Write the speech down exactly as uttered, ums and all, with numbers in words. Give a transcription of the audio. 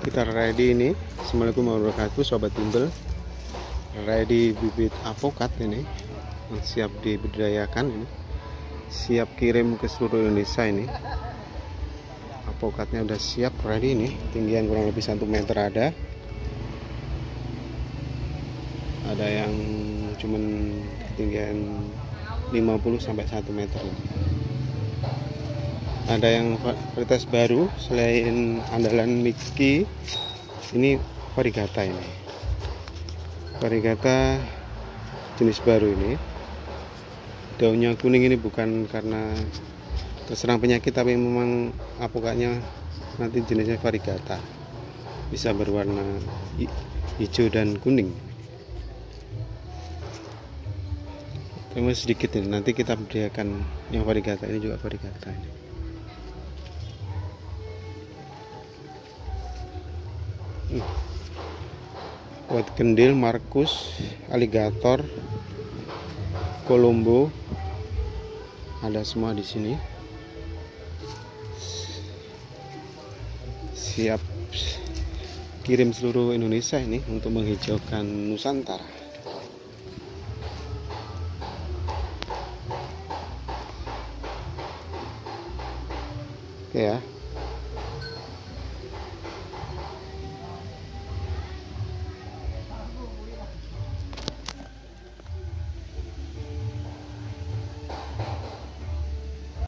Kita ready ini. Assalamualaikum warahmatullahi wabarakatuh, sobat timbel. Ready bibit apokat ini yang siap dibudidayakan ini, siap kirim ke seluruh Indonesia ini. Apokatnya udah siap ready ini, tinggian kurang lebih satu meter ada. Ada yang cuman ketinggian lima puluh sampai satu meter. Ada yang varietas baru selain andalan Miki, ini varigata ini. Varigata jenis baru ini. Daunnya kuning ini bukan karena terserang penyakit, tapi memang apokatnya nanti jenisnya varigata. Bisa berwarna hijau dan kuning. Cuma sedikit ini, nanti kita budidayakan yang varigata ini juga varigata ini. Buat kendil, Markus, aligator, Colombo, ada semua di sini. Siap kirim seluruh Indonesia ini untuk menghijaukan Nusantara. Oke ya.